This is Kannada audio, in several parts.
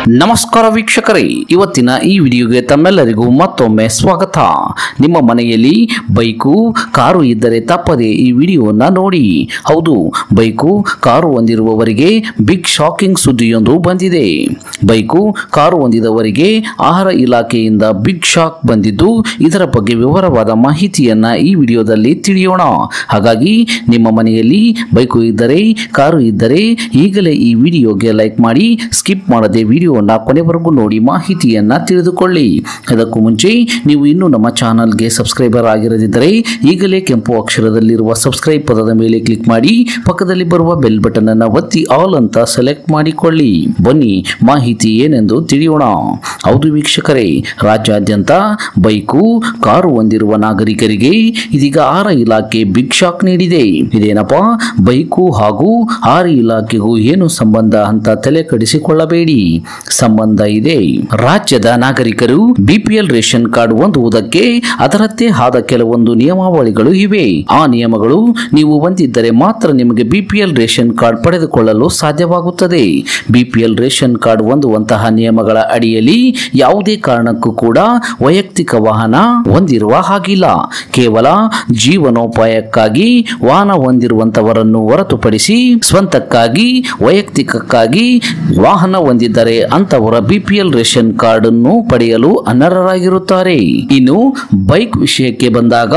ನಮಸ್ಕಾರ ವೀಕ್ಷಕರೇ, ಇವತ್ತಿನ ಈ ವಿಡಿಯೋಗೆ ತಮ್ಮೆಲ್ಲರಿಗೂ ಮತ್ತೊಮ್ಮೆ ಸ್ವಾಗತ. ನಿಮ್ಮ ಮನೆಯಲ್ಲಿ ಬೈಕು ಕಾರು ಇದ್ದರೆ ತಪ್ಪದೆ ಈ ವಿಡಿಯೋವನ್ನು ನೋಡಿ. ಹೌದು, ಬೈಕು ಕಾರು ಹೊಂದಿರುವವರಿಗೆ ಬಿಗ್ ಶಾಕಿಂಗ್ ಸುದ್ದಿಯೊಂದು ಬಂದಿದೆ. ಬೈಕು ಕಾರು ಹೊಂದಿದವರಿಗೆ ಆಹಾರ ಇಲಾಖೆಯಿಂದ ಬಿಗ್ ಶಾಕ್ ಬಂದಿದ್ದು, ಇದರ ಬಗ್ಗೆ ವಿವರವಾದ ಮಾಹಿತಿಯನ್ನ ಈ ವಿಡಿಯೋದಲ್ಲಿ ತಿಳಿಯೋಣ. ಹಾಗಾಗಿ ನಿಮ್ಮ ಮನೆಯಲ್ಲಿ ಬೈಕು ಇದ್ದರೆ ಕಾರು ಇದ್ದರೆ ಈಗಲೇ ಈ ವಿಡಿಯೋಗೆ ಲೈಕ್ ಮಾಡಿ ಸ್ಕಿಪ್ ಮಾಡದೆ ವಿಡಿಯೋನ ಕೊನೆವರೆಗೂ ನೋಡಿ ಮಾಹಿತಿಯನ್ನ ತಿಳಿದುಕೊಳ್ಳಿ. ಅದಕ್ಕೂ ಮುಂಚೆ ನೀವು ಇನ್ನೂ ನಮ್ಮ ಚಾನಲ್ಗೆ ಸಬ್ಸ್ಕ್ರೈಬರ್ ಆಗಿರದಿದ್ದರೆ ಈಗಲೇ ಕೆಂಪು ಅಕ್ಷರದಲ್ಲಿರುವ ಸಬ್ಸ್ಕ್ರೈಬ್ ಪದದ ಮೇಲೆ ಕ್ಲಿಕ್ ಮಾಡಿ ಪಕ್ಕದಲ್ಲಿ ಬರುವ ಬೆಲ್ ಬಟನ್ ಅನ್ನು ಒತ್ತಿ ಆಲ್ ಅಂತ ಸೆಲೆಕ್ಟ್ ಮಾಡಿಕೊಳ್ಳಿ. ಬನ್ನಿ ಮಾಹಿತಿ ಏನೆಂದು ತಿಳಿಯೋಣ. ಹೌದು ವೀಕ್ಷಕರೇ, ರಾಜ್ಯಾದ್ಯಂತ ಬೈಕು ಕಾರು ಹೊಂದಿರುವ ನಾಗರಿಕರಿಗೆ ಇದೀಗ ಆಹಾರ ಇಲಾಖೆ ಬಿಗ್ ಶಾಕ್ ನೀಡಿದೆ. ಇದೇನಪ್ಪ, ಬೈಕು ಹಾಗೂ ಆಹಾರ ಇಲಾಖೆಗೂ ಏನು ಸಂಬಂಧ ಅಂತ ತಲೆ ಕೆಡಿಸಿಕೊಳ್ಳಬೇಡಿ, ಸಂಬಂಧ ಇದೆ. ರಾಜ್ಯದ ನಾಗರಿಕರು ಬಿಪಿಎಲ್ ರೇಷನ್ ಕಾರ್ಡ್ ಹೊಂದುವುದಕ್ಕೆ ಅದರದ್ದೇ ಆದ ಕೆಲವೊಂದು ನಿಯಮಾವಳಿಗಳು ಇವೆ. ಆ ನಿಯಮಗಳು ನೀವು ಹೊಂದಿದ್ದರೆ ಮಾತ್ರ ನಿಮಗೆ ಬಿಪಿಎಲ್ ರೇಷನ್ ಕಾರ್ಡ್ ಪಡೆದುಕೊಳ್ಳಲು ಸಾಧ್ಯವಾಗುತ್ತದೆ. ಬಿಪಿಎಲ್ ರೇಷನ್ ಕಾರ್ಡ್ ಹೊಂದುವಂತಹ ನಿಯಮಗಳ ಅಡಿಯಲ್ಲಿ ಯಾವುದೇ ಕಾರಣಕ್ಕೂ ಕೂಡ ವೈಯಕ್ತಿಕ ವಾಹನ ಹೊಂದಿರುವ ಹಾಗಿಲ್ಲ. ಕೇವಲ ಜೀವನೋಪಾಯಕ್ಕಾಗಿ ವಾಹನ ಹೊಂದಿರುವಂತವರನ್ನು ಹೊರತುಪಡಿಸಿ ಸ್ವಂತಕ್ಕಾಗಿ ವೈಯಕ್ತಿಕಕ್ಕಾಗಿ ವಾಹನ ಹೊಂದಿದ್ದರೆ ಅಂತವರ ಬಿಪಿಎಲ್ ರೇಷನ್ ಕಾರ್ಡ್ ಅನ್ನು ಪಡೆಯಲು ಅನರ್ಹರಾಗಿರುತ್ತಾರೆ. ಇನ್ನು ಬೈಕ್ ವಿಷಯಕ್ಕೆ ಬಂದಾಗ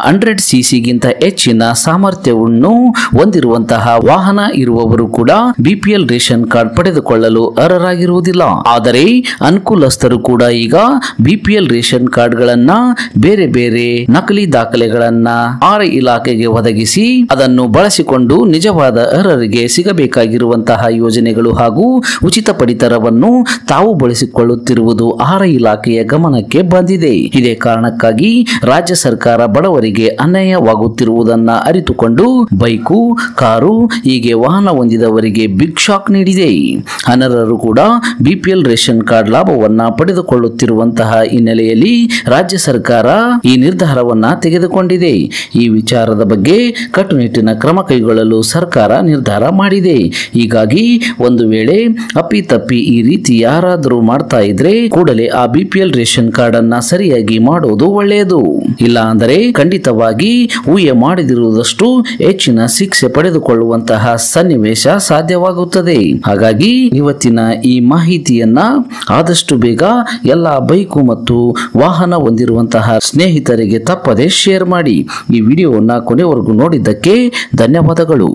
100cc ಗಿಂತ ಹೆಚ್ಚಿನ ಸಾಮರ್ಥ್ಯವನ್ನು ಹೊಂದಿರುವಂತಹ ವಾಹನ ಇರುವವರು ಕೂಡ ಬಿಪಿಎಲ್ ರೇಷನ್ ಕಾರ್ಡ್ ಪಡೆದುಕೊಳ್ಳಲು ಅರ್ಹರಾಗಿರುವುದಿಲ್ಲ. ಆದರೆ ಅನುಕೂಲಸ್ಥರು ಕೂಡ ಈಗ ಬಿಪಿಎಲ್ ರೇಷನ್ ಕಾರ್ಡ್ ಗಳನ್ನ ಬೇರೆ ಬೇರೆ ನಕಲಿ ದಾಖಲೆಗಳನ್ನ ಆಹಾರ ಇಲಾಖೆಗೆ ಒದಗಿಸಿ ಅದನ್ನು ಬಳಸಿಕೊಂಡು ನಿಜವಾದ ಅರ್ಹರಿಗೆ ಸಿಗಬೇಕಾಗಿರುವಂತಹ ಯೋಜನೆಗಳು ಹಾಗೂ ಉಚಿತ ಪಡಿತರವನ್ನು ತಾವು ಬಳಸಿಕೊಳ್ಳುತ್ತಿರುವುದು ಆಹಾರ ಇಲಾಖೆಯ ಗಮನಕ್ಕೆ ಬಂದಿದೆ. ಇದೇ ಕಾರಣಕ್ಕಾಗಿ ರಾಜ್ಯ ಸರ್ಕಾರ ಬಡವರಿಗೆ ಅನ್ಯಾಯವಾಗುತ್ತಿರುವುದನ್ನು ಅರಿತುಕೊಂಡು ಬೈಕು ಕಾರು ಹೀಗೆ ವಾಹನ ಹೊಂದಿದವರಿಗೆ ಬಿಗ್ ಶಾಕ್ ನೀಡಿದೆ. ಅನರ್ಹರು ಕೂಡ ಬಿಪಿಎಲ್ ರೇಷನ್ ಕಾರ್ಡ್ ಲಾಭವನ್ನ ಪಡೆದುಕೊಳ್ಳುತ್ತಿರುವಂತಹ ಹಿನ್ನೆಲೆಯಲ್ಲಿ ರಾಜ್ಯ ಸರ್ಕಾರ ಈ ನಿರ್ಧಾರವನ್ನ ತೆಗೆದುಕೊಂಡಿದೆ. ಈ ವಿಚಾರದ ಬಗ್ಗೆ ಕಟ್ಟುನಿಟ್ಟಿನ ಕ್ರಮ ಕೈಗೊಳ್ಳಲು ಸರ್ಕಾರ ನಿರ್ಧಾರ ಮಾಡಿದೆ. ಹೀಗಾಗಿ ಒಂದು ವೇಳೆ ಅಪ್ಪಿತಪ್ಪಿ ಈ ರೀತಿ ಯಾರಾದರೂ ಮಾಡ್ತಾ ಇದ್ರೆ ಕೂಡಲೇ ಆ ಬಿಪಿಎಲ್ ರೇಷನ್ ಕಾರ್ಡ್ ಅನ್ನ ಸರಿಯಾಗಿ ಮಾಡೋದು ಒಳ್ಳೆಯದು. ಇಲ್ಲ ಅಂದರೆ ಖಂಡಿತವಾಗಿ ಊಹೆ ಮಾಡದಿರುವುದಷ್ಟು ಹೆಚ್ಚಿನ ಶಿಕ್ಷೆ ಪಡೆದುಕೊಳ್ಳುವಂತಹ ಸನ್ನಿವೇಶ ಸಾಧ್ಯವಾಗುತ್ತದೆ. ಹಾಗಾಗಿ ಇವತ್ತಿನ ಈ ಮಾಹಿತಿಯನ್ನ ಆದಷ್ಟು ಬೇಗ ಎಲ್ಲ ಬೈಕು ಮತ್ತು ವಾಹನ ಹೊಂದಿರುವಂತಹ ಸ್ನೇಹಿತರಿಗೆ ತಪ್ಪದೆ ಶೇರ್ ಮಾಡಿ. ಈ ವಿಡಿಯೋವನ್ನ ಕೊನೆವರೆಗೂ ನೋಡಿದ್ದಕ್ಕೆ ಧನ್ಯವಾದಗಳು.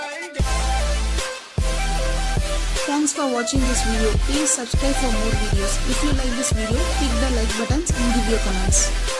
Thanks for watching this video. Please subscribe for more videos. If you like this video, click the like buttons and give your comments.